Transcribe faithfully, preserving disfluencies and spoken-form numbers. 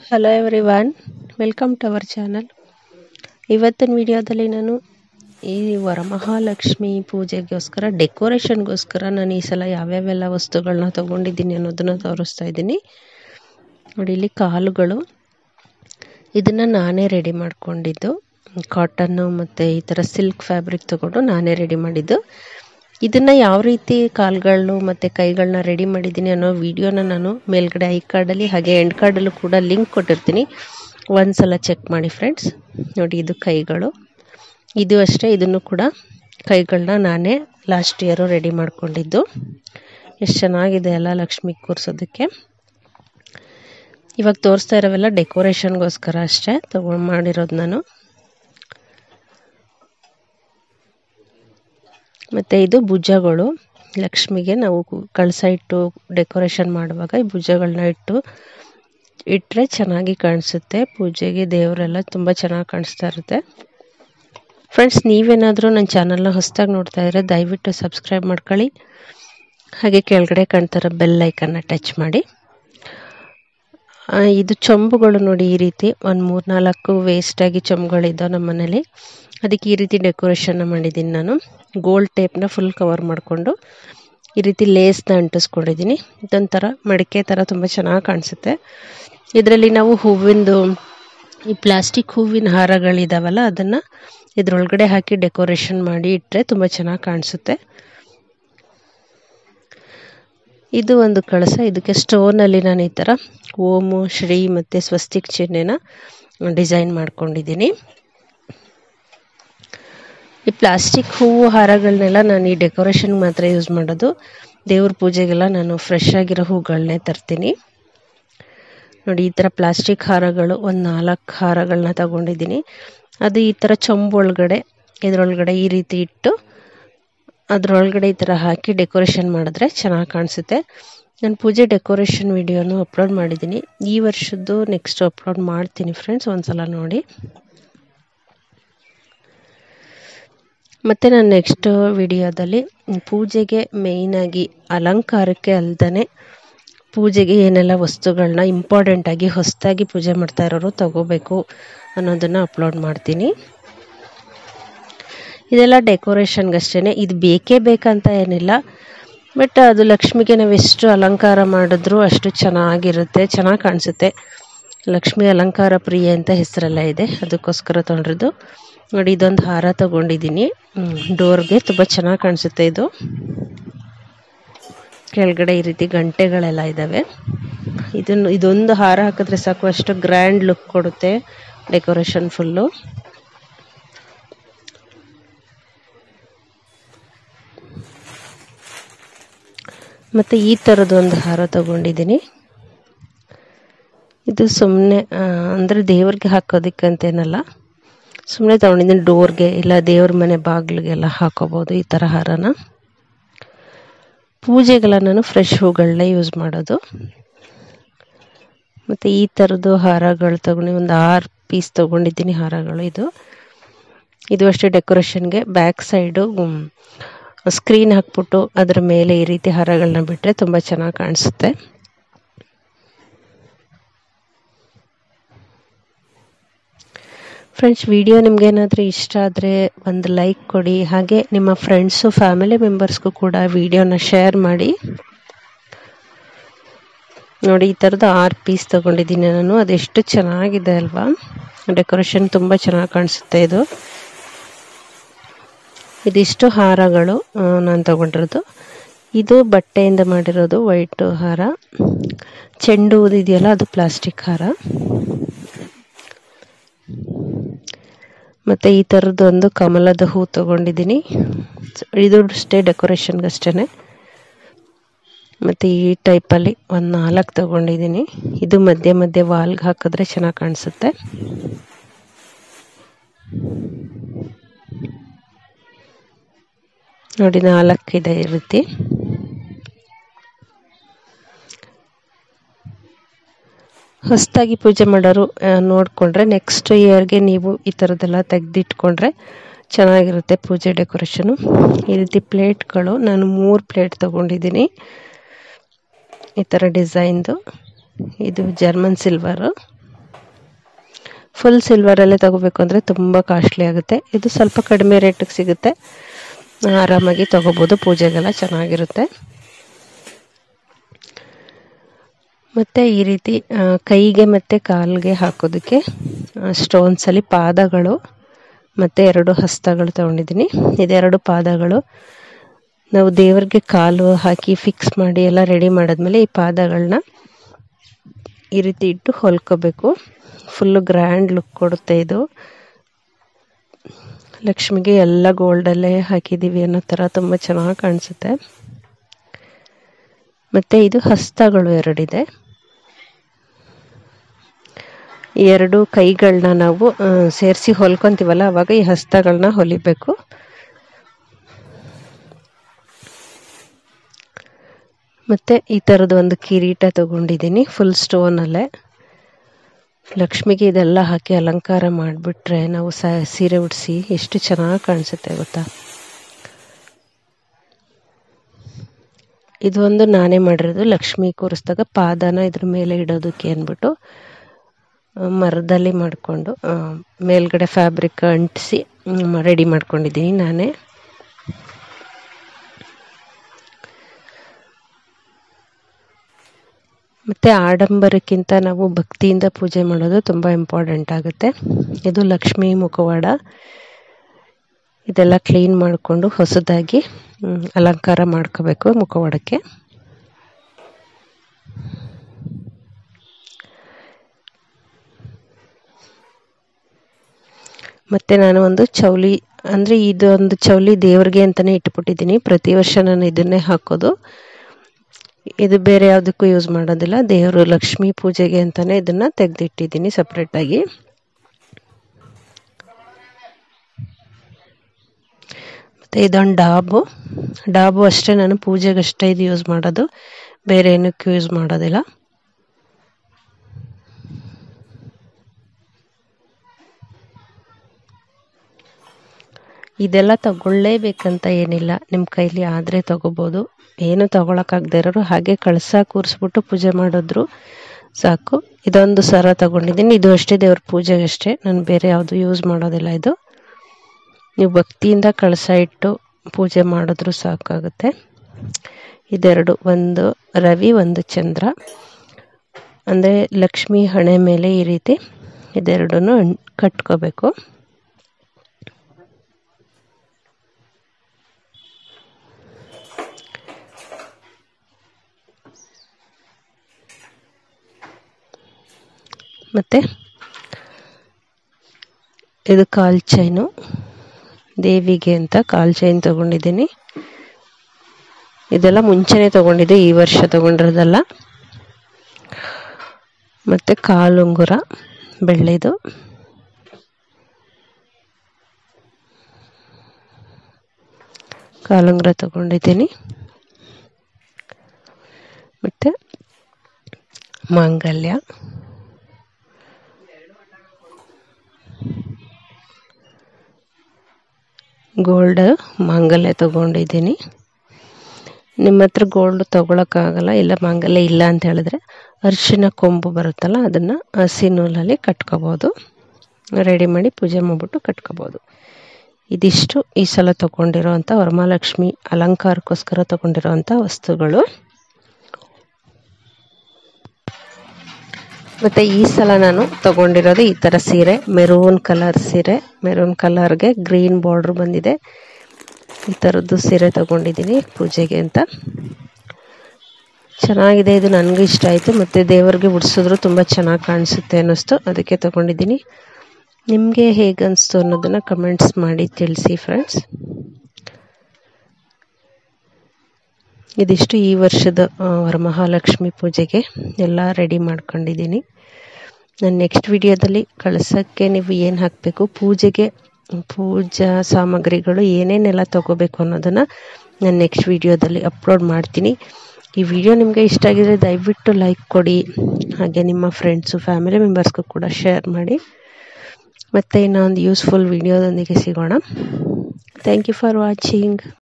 Hello everyone, welcome to our channel. ಇವತ್ತಿನ ವಿಡಿಯೋದಲ್ಲಿ ನಾನು ಈ ವರಮಹಾಲಕ್ಷ್ಮಿ ಪೂಜೆಗೋಸ್ಕರ ಡೆಕೋರೇಷನ್ಗೋಸ್ಕರ ನಾನು ಈ ಸಲ ಯಾವ್ಯಾವೆಲ್ಲ ವಸ್ತುಗಳನ್ನ ತೊಗೊಂಡಿದ್ದೀನಿ ಅನ್ನೋದನ್ನು ತೋರಿಸ್ತಾ ಇದ್ದೀನಿ. ನೋಡಿ, ಇಲ್ಲಿ ಕಾಲುಗಳು, ಇದನ್ನು ನಾನೇ ರೆಡಿ ಮಾಡ್ಕೊಂಡಿದ್ದು. ಕಾಟನ್ನು ಮತ್ತು ಈ ಥರ ಸಿಲ್ಕ್ ಫ್ಯಾಬ್ರಿಕ್ ತೊಗೊಂಡು ನಾನೇ ರೆಡಿ ಮಾಡಿದ್ದು. ಇದನ್ನು ಯಾವ ರೀತಿ ಕಾಲುಗಳು ಮತ್ತು ಕೈಗಳನ್ನ ರೆಡಿ ಮಾಡಿದ್ದೀನಿ ಅನ್ನೋ ವಿಡಿಯೋನ ನಾನು ಮೇಲ್ಗಡೆ ಐ ಕಾರ್ಡಲ್ಲಿ ಹಾಗೆ ಎಂಡ್ ಕಾರ್ಡಲ್ಲೂ ಕೂಡ ಲಿಂಕ್ ಕೊಟ್ಟಿರ್ತೀನಿ. ಒಂದು ಸಲ ಚೆಕ್ ಮಾಡಿ ಫ್ರೆಂಡ್ಸ್. ನೋಡಿ, ಇದು ಕೈಗಳು, ಇದು ಅಷ್ಟೇ. ಇದನ್ನು ಕೂಡ ಕೈಗಳನ್ನ ನಾನೇ ಲಾಸ್ಟ್ ಇಯರು ರೆಡಿ ಮಾಡ್ಕೊಂಡಿದ್ದು. ಎಷ್ಟು ಚೆನ್ನಾಗಿದೆ ಅಲ್ಲ ಲಕ್ಷ್ಮಿ ಕೂರಿಸೋದಕ್ಕೆ. ಇವಾಗ ತೋರಿಸ್ತಾ ಇರೋವೆಲ್ಲ ಡೆಕೋರೇಷನ್ಗೋಸ್ಕರ ಅಷ್ಟೇ ತಗೊಂಡು ಮಾಡಿರೋದು ನಾನು. ಮತ್ತು ಇದು ಭುಜಗಳು, ಲಕ್ಷ್ಮಿಗೆ ನಾವು ಕಳಸ ಇಟ್ಟು ಡೆಕೋರೇಷನ್ ಮಾಡುವಾಗ ಈ ಭುಜಗಳನ್ನ ಇಟ್ಟು ಇಟ್ಟರೆ ಚೆನ್ನಾಗಿ ಕಾಣಿಸುತ್ತೆ. ಪೂಜೆಗೆ ದೇವರೆಲ್ಲ ತುಂಬ ಚೆನ್ನಾಗಿ ಕಾಣಿಸ್ತಾ ಇರುತ್ತೆ. ಫ್ರೆಂಡ್ಸ್, ನೀವೇನಾದರೂ ನನ್ನ ಚಾನಲ್ನ ಹೊಸದಾಗಿ ನೋಡ್ತಾ ಇದ್ದರೆ ದಯವಿಟ್ಟು ಸಬ್ಸ್ಕ್ರೈಬ್ ಮಾಡ್ಕೊಳ್ಳಿ. ಹಾಗೆ ಕೆಳಗಡೆ ಕಾಣ್ತಾರೋ ಬೆಲ್ ಐಕನ್ನ ಟಚ್ ಮಾಡಿ. ಇದು ಚೊಂಬುಗಳು ನೋಡಿ, ಈ ರೀತಿ ಒಂದು ಮೂರು ನಾಲ್ಕು ವೇಸ್ಟಾಗಿ ಚೊಂಬುಗಳಿದ್ದಾವೆ ನಮ್ಮ ಮನೇಲಿ. ಅದಕ್ಕೆ ಈ ರೀತಿ ಡೆಕೋರೇಷನ್ನ ಮಾಡಿದ್ದೀನಿ ನಾನು. ಗೋಲ್ಡ್ ಟೇಪ್ನ ಫುಲ್ ಕವರ್ ಮಾಡಿಕೊಂಡು ಈ ರೀತಿ ಲೇಸ್ನ ಅಂಟಿಸ್ಕೊಂಡಿದ್ದೀನಿ. ಇದೊಂಥರ ಮಡಿಕೆ ಥರ ತುಂಬ ಚೆನ್ನಾಗಿ ಕಾಣಿಸುತ್ತೆ. ಇದರಲ್ಲಿ ನಾವು ಹೂವಿಂದು ಈ ಪ್ಲಾಸ್ಟಿಕ್ ಹೂವಿನ ಹಾರಗಳಿದಾವಲ್ಲ, ಅದನ್ನು ಇದರೊಳಗಡೆ ಹಾಕಿ ಡೆಕೋರೇಷನ್ ಮಾಡಿ ಇಟ್ಟರೆ ತುಂಬ ಚೆನ್ನಾಗಿ ಕಾಣಿಸುತ್ತೆ. ಇದು ಒಂದು ಕಳಸ. ಇದಕ್ಕೆ ಸ್ಟೋನಲ್ಲಿ ನಾನು ಈ ಥರ ಓಮು, ಶ್ರೀ ಮತ್ತು ಸ್ವಸ್ತಿಕ್ ಚಿಹ್ನೆನ ಡಿಸೈನ್ ಮಾಡ್ಕೊಂಡಿದ್ದೀನಿ. ಈ ಪ್ಲಾಸ್ಟಿಕ್ ಹೂವು ಹಾರಗಳನ್ನೆಲ್ಲ ನಾನು ಈ ಡೆಕೋರೇಷನ್ಗೆ ಮಾತ್ರ ಯೂಸ್ ಮಾಡೋದು. ದೇವ್ರ ಪೂಜೆಗೆಲ್ಲ ನಾನು ಫ್ರೆಶ್ ಆಗಿರೋ ಹೂಗಳನ್ನೇ ತರ್ತೀನಿ. ನೋಡಿ, ಈ ಥರ ಪ್ಲಾಸ್ಟಿಕ್ ಹಾರಗಳು ಒಂದು ನಾಲ್ಕು ಹಾರಗಳನ್ನ ತಗೊಂಡಿದ್ದೀನಿ. ಅದು ಈ ಥರ ಚೊಂಬು ಒಳಗಡೆ ಇದರೊಳಗಡೆ ಈ ರೀತಿ ಇಟ್ಟು ಅದರೊಳಗಡೆ ಈ ಥರ ಹಾಕಿ ಡೆಕೋರೇಷನ್ ಮಾಡಿದ್ರೆ ಚೆನ್ನಾಗಿ ಕಾಣಿಸುತ್ತೆ. ನಾನು ಪೂಜೆ ಡೆಕೋರೇಷನ್ ವಿಡಿಯೋನು ಅಪ್ಲೋಡ್ ಮಾಡಿದ್ದೀನಿ. ಈ ವರ್ಷದ್ದು ನೆಕ್ಸ್ಟ್ ಅಪ್ಲೋಡ್ ಮಾಡ್ತೀನಿ ಫ್ರೆಂಡ್ಸ್, ಒಂದು ಸಲ ನೋಡಿ. ಮತ್ತು ನಾನು ನೆಕ್ಸ್ಟ್ ವಿಡಿಯೋದಲ್ಲಿ ಪೂಜೆಗೆ ಮೇಯ್ನಾಗಿ ಅಲಂಕಾರಕ್ಕೆ ಅಲ್ದೇ ಪೂಜೆಗೆ ಏನೆಲ್ಲ ವಸ್ತುಗಳನ್ನ ಇಂಪಾರ್ಟೆಂಟಾಗಿ ಹೊಸದಾಗಿ ಪೂಜೆ ಮಾಡ್ತಾ ಇರೋರು ತಗೋಬೇಕು ಅನ್ನೋದನ್ನು ಅಪ್ಲೋಡ್ ಮಾಡ್ತೀನಿ. ಇದೆಲ್ಲ ಡೆಕೋರೇಷನ್ಗಷ್ಟೇ, ಇದು ಬೇಕೇ ಬೇಕಂತ ಏನಿಲ್ಲ. ಬಟ್ ಅದು ಲಕ್ಷ್ಮಿಗೆ ನಾವು ಎಷ್ಟು ಅಲಂಕಾರ ಮಾಡಿದ್ರೂ ಅಷ್ಟು ಚೆನ್ನಾಗಿರುತ್ತೆ, ಚೆನ್ನಾಗಿ ಕಾಣಿಸುತ್ತೆ. ಲಕ್ಷ್ಮಿ ಅಲಂಕಾರ ಪ್ರಿಯೆ ಅಂತ ಹೆಸರೆಲ್ಲ ಇದೆ, ಅದಕ್ಕೋಸ್ಕರ ತೊಗೊಂಡಿರೋದು. ನೋಡಿ, ಇದೊಂದು ಹಾರ ತೊಗೊಂಡಿದ್ದೀನಿ ಡೋರ್ಗೆ, ತುಂಬ ಚೆನ್ನಾಗಿ ಕಾಣಿಸುತ್ತೆ. ಇದು ಕೆಳಗಡೆ ಈ ರೀತಿ ಗಂಟೆಗಳೆಲ್ಲ ಇದ್ದಾವೆ. ಇದನ್ನು ಇದೊಂದು ಹಾರ ಹಾಕಿದ್ರೆ ಸಾಕು, ಅಷ್ಟು ಗ್ರ್ಯಾಂಡ್ ಲುಕ್ ಕೊಡುತ್ತೆ ಡೆಕೋರೇಷನ್ ಫುಲ್ಲು. ಮತ್ತು ಈ ಥರದ್ದು ಒಂದು ಹಾರ ತಗೊಂಡಿದ್ದೀನಿ. ಇದು ಸುಮ್ಮನೆ ಅಂದರೆ ದೇವ್ರಿಗೆ ಹಾಕೋದಕ್ಕಂತೇನಲ್ಲ, ಸುಮ್ಮನೆ ತಗೊಂಡಿದ್ದೀನಿ. ಡೋರ್ಗೆ ಇಲ್ಲ ದೇವ್ರ ಮನೆ ಬಾಗಿಲಿಗೆಲ್ಲ ಹಾಕೋಬೋದು ಈ ಥರ ಹಾರನ. ಪೂಜೆಗೆಲ್ಲ ನಾನು ಫ್ರೆಶ್ ಹೂಗಳನ್ನೇ ಯೂಸ್ ಮಾಡೋದು. ಮತ್ತು ಈ ಥರದ್ದು ಹಾರಗಳು ತಗೊಂಡು ಒಂದು ಆರು ಪೀಸ್ ತೊಗೊಂಡಿದ್ದೀನಿ ಹಾರಗಳು. ಇದು ಇದು ಅಷ್ಟೇ ಡೆಕೋರೇಷನ್ಗೆ. ಬ್ಯಾಕ್ ಸೈಡು ಸ್ಕ್ರೀನ್ ಹಾಕ್ಬಿಟ್ಟು ಅದರ ಮೇಲೆ ಈ ರೀತಿ ಹಾರಗಳನ್ನ ಬಿಟ್ಟರೆ ತುಂಬ ಚೆನ್ನಾಗಿ ಕಾಣಿಸುತ್ತೆ. ಫ್ರೆಂಡ್ಸ್, ವಿಡಿಯೋ ನಿಮಗೇನಾದರೂ ಇಷ್ಟ ಆದರೆ ಒಂದು ಲೈಕ್ ಕೊಡಿ. ಹಾಗೆ ನಿಮ್ಮ ಫ್ರೆಂಡ್ಸು ಫ್ಯಾಮಿಲಿ ಮೆಂಬರ್ಸ್ಗೂ ಕೂಡ ವಿಡಿಯೋನ ಶೇರ್ ಮಾಡಿ. ನೋಡಿ, ಈ ಥರದ್ದು ಆರು ಪೀಸ್ ತೊಗೊಂಡಿದ್ದೀನಿ ನಾನು. ಅದೆಷ್ಟು ಚೆನ್ನಾಗಿದೆ ಅಲ್ವಾ, ಡೆಕೋರೇಷನ್ ತುಂಬ ಚೆನ್ನಾಗಿ ಕಾಣಿಸುತ್ತೆ. ಇದು ಇದಿಷ್ಟು ಹಾರಗಳು ನಾನು ತಗೊಂಡಿರೋದು. ಇದು ಬಟ್ಟೆಯಿಂದ ಮಾಡಿರೋದು ವೈಟ್ ಹಾರ. ಚೆಂಡು ಹೂವು ಇದೆಯಲ್ಲ, ಅದು ಪ್ಲಾಸ್ಟಿಕ್ ಹಾರ. ಮತ್ತು ಈ ಥರದ್ದು ಒಂದು ಕಮಲದ ಹೂ ತೊಗೊಂಡಿದ್ದೀನಿ. ಇದು ಅಷ್ಟೇ ಡೆಕೋರೇಷನ್ಗಷ್ಟೇ. ಮತ್ತು ಈ ಟೈಪಲ್ಲಿ ಒಂದು ನಾಲ್ಕು ತೊಗೊಂಡಿದ್ದೀನಿ. ಇದು ಮಧ್ಯೆ ಮಧ್ಯೆ ವಾಲ್ಗೆ ಹಾಕಿದ್ರೆ ಚೆನ್ನಾಗಿ ಕಾಣಿಸುತ್ತೆ. ನೋಡಿ, ನಾಲ್ಕಿದೆ ಈ ರೀತಿ. ಹೊಸದಾಗಿ ಪೂಜೆ ಮಾಡೋರು ನೋಡಿಕೊಂಡ್ರೆ ನೆಕ್ಸ್ಟ್ ಇಯರ್ಗೆ ನೀವು ಈ ಥರದ್ದೆಲ್ಲ ತೆಗೆದಿಟ್ಕೊಂಡ್ರೆ ಚೆನ್ನಾಗಿರುತ್ತೆ ಪೂಜೆ ಡೆಕೋರೇಷನು. ಈ ರೀತಿ ಪ್ಲೇಟ್ಗಳು ನಾನು ಮೂರು ಪ್ಲೇಟ್ ತೊಗೊಂಡಿದ್ದೀನಿ ಈ ಥರ ಡಿಸೈನ್ದು. ಇದು ಜರ್ಮನ್ ಸಿಲ್ವರು. ಫುಲ್ ಸಿಲ್ವರಲ್ಲೇ ತಗೋಬೇಕು ಅಂದರೆ ತುಂಬ ಕಾಸ್ಟ್ಲಿ ಆಗುತ್ತೆ. ಇದು ಸ್ವಲ್ಪ ಕಡಿಮೆ ರೇಟಿಗೆ ಸಿಗುತ್ತೆ, ಆರಾಮಾಗಿ ತಗೋಬೋದು, ಪೂಜೆಗೆಲ್ಲ ಚೆನ್ನಾಗಿರುತ್ತೆ. ಮತ್ತು ಈ ರೀತಿ ಕೈಗೆ ಮತ್ತು ಕಾಲಿಗೆ ಹಾಕೋದಕ್ಕೆ ಸ್ಟೋನ್ಸಲ್ಲಿ ಪಾದಗಳು ಮತ್ತು ಎರಡು ಹಸ್ತಗಳು ತೊಗೊಂಡಿದ್ದೀನಿ. ಇದೆರಡು ಪಾದಗಳು ನಾವು ದೇವರಿಗೆ ಕಾಲು ಹಾಕಿ ಫಿಕ್ಸ್ ಮಾಡಿ ಎಲ್ಲ ರೆಡಿ ಮಾಡಿದ್ಮೇಲೆ ಈ ಪಾದಗಳನ್ನ ಈ ರೀತಿ ಇಟ್ಟು ಹೊಲ್ಕೋಬೇಕು. ಫುಲ್ಲು ಗ್ರ್ಯಾಂಡ್ ಲುಕ್ ಕೊಡುತ್ತೆ ಇದು. ಲಕ್ಷ್ಮಿಗೆ ಎಲ್ಲ ಗೋಲ್ಡಲ್ಲೇ ಹಾಕಿದ್ದೀವಿ ಅನ್ನೋ ಥರ ತುಂಬ ಚೆನ್ನಾಗಿ ಕಾಣಿಸುತ್ತೆ. ಮತ್ತು ಇದು ಹಸ್ತಗಳು ಎರಡಿದೆ. ಈ ಎರಡು ಕೈಗಳನ್ನ ನಾವು ಸೇರಿಸಿ ಹೊಲ್ಕೊತೀವಲ್ಲ, ಆವಾಗ ಈ ಹಸ್ತಗಳನ್ನ ಹೊಲಿಬೇಕು. ಮತ್ತು ಈ ಥರದ್ದು ಒಂದು ಕಿರೀಟ ತೊಗೊಂಡಿದ್ದೀನಿ, ಫುಲ್ ಸ್ಟೋನಲ್ಲೇ. ಲಕ್ಷ್ಮಿಗೆ ಇದೆಲ್ಲ ಹಾಕಿ ಅಲಂಕಾರ ಮಾಡಿಬಿಟ್ರೆ ನಾವು ಸ ಸೀರೆ ಉಡಿಸಿ ಎಷ್ಟು ಚೆನ್ನಾಗಿ ಕಾಣಿಸುತ್ತೆ ಗೊತ್ತಾ. ಇದು ಒಂದು ನಾನೇ ಮಾಡಿರೋದು. ಲಕ್ಷ್ಮಿ ಕೂರಿಸಿದಾಗ ಪಾದನ ಇದ್ರ ಮೇಲೆ ಇಡೋದಕ್ಕೆ ಅಂದ್ಬಿಟ್ಟು ಮರದಲ್ಲಿ ಮಾಡಿಕೊಂಡು ಮೇಲ್ಗಡೆ ಫ್ಯಾಬ್ರಿಕ್ ಅಂಟಿಸಿ ರೆಡಿ ಮಾಡ್ಕೊಂಡಿದ್ದೀನಿ ನಾನೇ. ಮತ್ತು ಆಡಂಬರಕ್ಕಿಂತ ನಾವು ಭಕ್ತಿಯಿಂದ ಪೂಜೆ ಮಾಡೋದು ತುಂಬ ಇಂಪಾರ್ಟೆಂಟ್ ಆಗುತ್ತೆ. ಇದು ಲಕ್ಷ್ಮೀ ಮುಖವಾಡ. ಇದೆಲ್ಲ ಕ್ಲೀನ್ ಮಾಡಿಕೊಂಡು ಹೊಸದಾಗಿ ಅಲಂಕಾರ ಮಾಡ್ಕೋಬೇಕು ಮುಖವಾಡಕ್ಕೆ. ಮತ್ತು ನಾನು ಒಂದು ಚೌಲಿ ಅಂದರೆ ಇದೊಂದು ಚೌಲಿ ದೇವ್ರಿಗೆ ಅಂತಲೇ ಇಟ್ಬಿಟ್ಟಿದ್ದೀನಿ. ಪ್ರತಿ ವರ್ಷ ನಾನು ಇದನ್ನೇ ಹಾಕೋದು. ಇದು ಬೇರೆ ಯಾವುದಕ್ಕೂ ಯೂಸ್ ಮಾಡೋದಿಲ್ಲ. ದೇವರು ಲಕ್ಷ್ಮೀ ಪೂಜೆಗೆ ಅಂತಲೇ ಇದನ್ನು ತೆಗೆದಿಟ್ಟಿದ್ದೀನಿ ಸಪ್ರೇಟಾಗಿ. ಮತ್ತು ಇದೊಂದು ಡಾಬು. ಡಾಬು ಅಷ್ಟೇ ನಾನು ಪೂಜೆಗಷ್ಟೇ ಇದು ಯೂಸ್ ಮಾಡೋದು, ಬೇರೆ ಏನಕ್ಕೂ ಯೂಸ್ ಮಾಡೋದಿಲ್ಲ. ಇದೆಲ್ಲ ತಗೊಳ್ಳೇಬೇಕಂತ ಏನಿಲ್ಲ, ನಿಮ್ಮ ಕೈಲಿ ಆದರೆ ತಗೋಬೋದು. ಏನು ತಗೊಳಕ್ಕಾಗದೇ ಇರೋರು ಹಾಗೆ ಕಳಸ ಕೂರಿಸ್ಬಿಟ್ಟು ಪೂಜೆ ಮಾಡಿದ್ರು ಸಾಕು. ಇದೊಂದು ಸರ ತಗೊಂಡಿದ್ದೀನಿ, ಇದು ಅಷ್ಟೇ ದೇವ್ರ ಪೂಜೆಗೆ ಅಷ್ಟೇ, ನಾನು ಬೇರೆ ಯಾವುದು ಯೂಸ್ ಮಾಡೋದಿಲ್ಲ. ಇದು ನೀವು ಭಕ್ತಿಯಿಂದ ಕಳಸ ಇಟ್ಟು ಪೂಜೆ ಮಾಡಿದ್ರು ಸಾಕಾಗುತ್ತೆ. ಇದೆರಡು, ಒಂದು ರವಿ ಒಂದು ಚಂದ್ರ, ಅಂದರೆ ಲಕ್ಷ್ಮಿ ಹಣೆ ಮೇಲೆ ಈ ರೀತಿ ಇದೆರಡನ್ನು ಕಟ್ಕೋಬೇಕು. ಮತ್ತು ಇದು ಕಾಲ್ ಚೈನು, ದೇವಿಗೆ ಅಂತ ಕಾಲ್ ಚೈನ್ ತೊಗೊಂಡಿದ್ದೀನಿ. ಇದೆಲ್ಲ ಮುಂಚೆನೇ ತೊಗೊಂಡಿದ್ದೆ, ಈ ವರ್ಷ ತೊಗೊಂಡಿರೋದಲ್ಲ. ಮತ್ತು ಕಾಲುಂಗುರ ಬೆಳ್ಳಿದು. ಕಾಲುಂಗುರ ತೊಗೊಂಡಿದ್ದೀನಿ. ಮತ್ತು ಮಾಂಗಲ್ಯ, ಗೋಲ್ಡ್ ಮಾಂಗಲ್ಯ ತೊಗೊಂಡಿದ್ದೀನಿ. ನಿಮ್ಮ ಹತ್ರ ಗೋಲ್ಡ್ ತೊಗೊಳಕ್ಕಾಗಲ್ಲ, ಇಲ್ಲ ಮಾಂಗಲ್ಯ ಇಲ್ಲ ಅಂತ ಹೇಳಿದ್ರೆ ಅರಿಶಿನ ಕೊಂಬು ಬರುತ್ತಲ್ಲ, ಅದನ್ನು ಹಸಿ ನೂಲಲ್ಲಿ ಕಟ್ಕೋಬೋದು. ರೆಡಿ ಮಾಡಿ ಪೂಜೆ ಮಾಡಿಬಿಟ್ಟು ಕಟ್ಕೋಬೋದು. ಇದಿಷ್ಟು ಈ ಸಲ ತೊಗೊಂಡಿರೋ ಅಂಥ ವರಮಹಾಲಕ್ಷ್ಮಿ ಅಲಂಕಾರಕ್ಕೋಸ್ಕರ ತೊಗೊಂಡಿರೋ ಅಂಥ ವಸ್ತುಗಳು. ಮತ್ತು ಈ ಸಲ ನಾನು ತೊಗೊಂಡಿರೋದು ಈ ಥರ ಸೀರೆ, ಮೆರೂನ್ ಕಲರ್ ಸೀರೆ. ಮೆರೂನ್ ಕಲರ್ಗೆ ಗ್ರೀನ್ ಬಾರ್ಡ್ರ್ ಬಂದಿದೆ. ಈ ಥರದ್ದು ಸೀರೆ ತೊಗೊಂಡಿದ್ದೀನಿ ಪೂಜೆಗೆ ಅಂತ. ಚೆನ್ನಾಗಿದೆ, ಇದು ನನಗೂ ಇಷ್ಟ ಆಯಿತು. ಮತ್ತು ದೇವರಿಗೆ ಉಡಿಸಿದ್ರು ತುಂಬ ಚೆನ್ನಾಗಿ ಕಾಣಿಸುತ್ತೆ ಅನ್ನಿಸ್ತು, ಅದಕ್ಕೆ ತೊಗೊಂಡಿದ್ದೀನಿ. ನಿಮಗೆ ಹೇಗೆ ಅನಿಸ್ತು ಅನ್ನೋದನ್ನು ಕಮೆಂಟ್ಸ್ ಮಾಡಿ ತಿಳಿಸಿ ಫ್ರೆಂಡ್ಸ್. ಇದಿಷ್ಟು ಈ ವರ್ಷದ ವರಮಹಾಲಕ್ಷ್ಮಿ ಪೂಜೆಗೆ ಎಲ್ಲ ರೆಡಿ ಮಾಡ್ಕೊಂಡಿದ್ದೀನಿ. ನಾನು ನೆಕ್ಸ್ಟ್ ವಿಡಿಯೋದಲ್ಲಿ ಕಳಸಕ್ಕೆ ನೀವು ಏನು ಹಾಕಬೇಕು, ಪೂಜೆಗೆ ಪೂಜಾ ಸಾಮಗ್ರಿಗಳು ಏನೇನೆಲ್ಲ ತೊಗೋಬೇಕು ಅನ್ನೋದನ್ನು ನಾನು ನೆಕ್ಸ್ಟ್ ವಿಡಿಯೋದಲ್ಲಿ ಅಪ್ಲೋಡ್ ಮಾಡ್ತೀನಿ. ಈ ವಿಡಿಯೋ ನಿಮಗೆ ಇಷ್ಟ ಆಗಿದರೆ ದಯವಿಟ್ಟು ಲೈಕ್ ಕೊಡಿ, ಹಾಗೆ ನಿಮ್ಮ ಫ್ರೆಂಡ್ಸು ಫ್ಯಾಮಿಲಿ ಮೆಂಬರ್ಸ್ಗೂ ಕೂಡ ಶೇರ್ ಮಾಡಿ. ಮತ್ತು ಇನ್ನೊಂದು ಯೂಸ್ಫುಲ್ ವಿಡಿಯೋದೊಂದಿಗೆ ಸಿಗೋಣ. Thank you for watching.